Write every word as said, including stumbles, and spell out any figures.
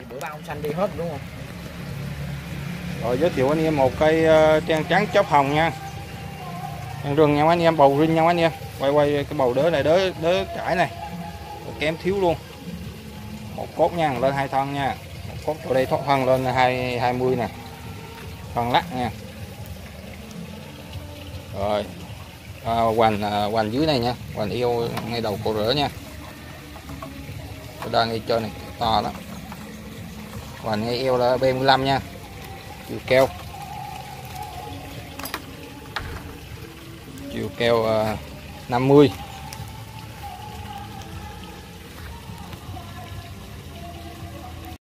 bữa ba ông xanh đi hết đúng không? Rồi giới thiệu anh em một cây uh, trang trắng chóp hồng nha. Trang rừng nha anh em, bầu rinh nha anh em. Quay quay cái bầu đỡ này, đỡ đỡ trải này. Kém thiếu luôn. Một cốt nha, lên hai thân nha. Một cốt ở đây thoát thân lên hai hai mươi nè. Thân lắc nha. Rồi. À, hoành à, hoành dưới này nha, hoành yêu ngay đầu cổ rỡ nha. Tôi đang ngay trên này to lắm. Hoành ngay eo là B mười lăm nha. Chiều keo. Chiều keo uh, năm mươi.